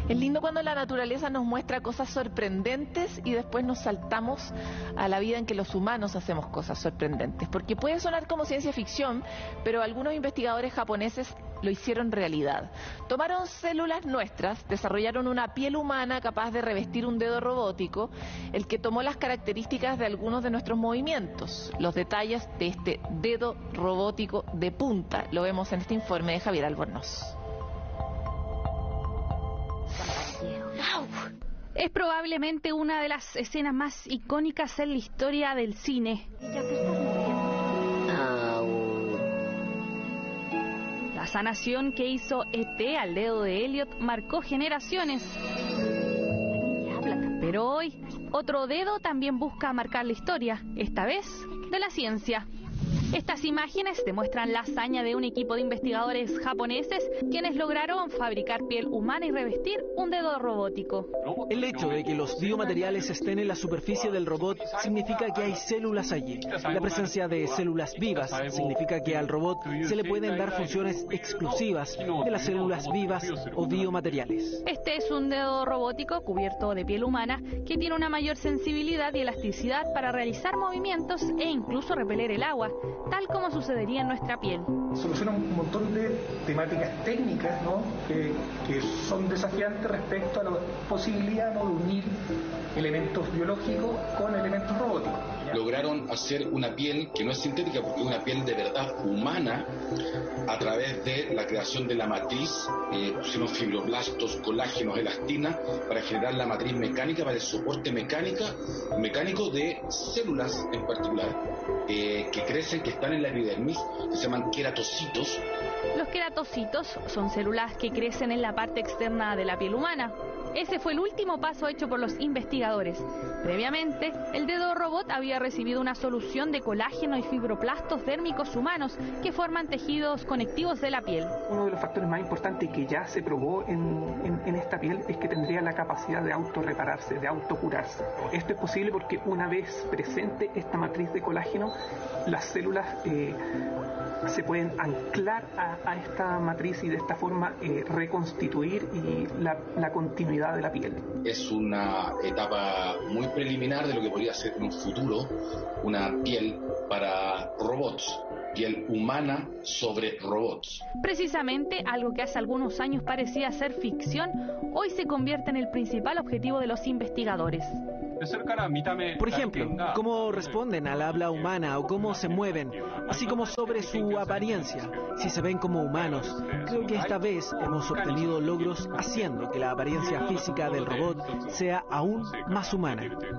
Es lindo cuando la naturaleza nos muestra cosas sorprendentes y después nos saltamos a la vida en que los humanos hacemos cosas sorprendentes. Porque puede sonar como ciencia ficción, pero algunos investigadores japoneses lo hicieron realidad. Tomaron células nuestras, desarrollaron una piel humana capaz de revestir un dedo robótico, el que tomó las características de algunos de nuestros movimientos. Los detalles de este dedo robótico de punta lo vemos en este informe de Javier Albornoz. Es probablemente una de las escenas más icónicas en la historia del cine. La sanación que hizo E.T. al dedo de Elliot marcó generaciones. Pero hoy, otro dedo también busca marcar la historia, esta vez de la ciencia. Estas imágenes demuestran la hazaña de un equipo de investigadores japoneses quienes lograron fabricar piel humana y revestir un dedo robótico. El hecho de que los biomateriales estén en la superficie del robot significa que hay células allí. La presencia de células vivas significa que al robot se le pueden dar funciones exclusivas de las células vivas o biomateriales. Este es un dedo robótico cubierto de piel humana que tiene una mayor sensibilidad y elasticidad para realizar movimientos e incluso repeler el agua, tal como sucedería en nuestra piel. Soluciona un montón de temáticas técnicas, ¿no? que son desafiantes respecto a la posibilidad, ¿no?, de unir elementos biológicos con elementos robóticos. Lograron hacer una piel que no es sintética, porque es una piel de verdad humana, a través de la creación de la matriz, pusieron fibroblastos, colágenos, elastina, para generar la matriz mecánica, para el soporte mecánico de células en particular, que crecen, que están en la epidermis, que se llaman queratocitos. Los queratocitos son células que crecen en la parte externa de la piel humana. Ese fue el último paso hecho por los investigadores. Previamente, el dedo robot había recibido una solución de colágeno y fibroplastos dérmicos humanos que forman tejidos conectivos de la piel. Uno de los factores más importantes que ya se probó en esta piel es que tendría la capacidad de autorrepararse, de autocurarse. Esto es posible porque una vez presente esta matriz de colágeno, las células se pueden anclar a esta matriz y de esta forma reconstituir la continuidad de la piel. Es una etapa muy preliminar de lo que podría ser en un futuro una piel para robots, piel humana sobre robots. Precisamente algo que hace algunos años parecía ser ficción, hoy se convierte en el principal objetivo de los investigadores. Por ejemplo, cómo responden al habla humana o cómo se mueven, así como sobre su apariencia, si se ven como humanos. Creo que esta vez hemos obtenido logros haciendo que la apariencia física del robot sea aún más humana.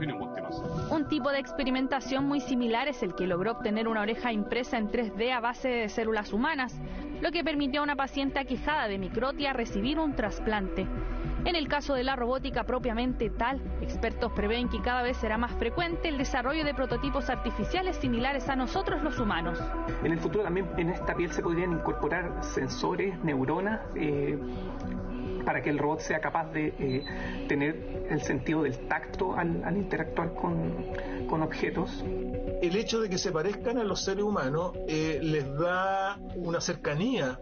Un tipo de experimentación muy similar es el que logró obtener una oreja impresa en 3D a base de células humanas, lo que permitió a una paciente aquejada de microtia recibir un trasplante. En el caso de la robótica propiamente tal, expertos prevén que cada vez será más frecuente el desarrollo de prototipos artificiales similares a nosotros los humanos. En el futuro también en esta piel se podrían incorporar sensores, neuronas, para que el robot sea capaz de tener el sentido del tacto al interactuar con objetos. El hecho de que se parezcan a los seres humanos les da una cercanía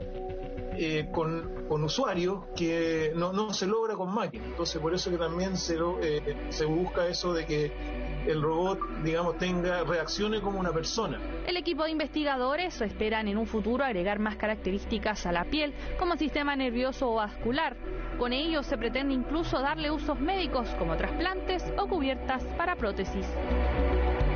con usuarios que no se logra con máquinas. Entonces por eso que también se busca eso de que el robot, digamos, reaccione como una persona. El equipo de investigadores esperan en un futuro agregar más características a la piel, como sistema nervioso o vascular. Con ello se pretende incluso darle usos médicos como trasplantes o cubiertas para prótesis.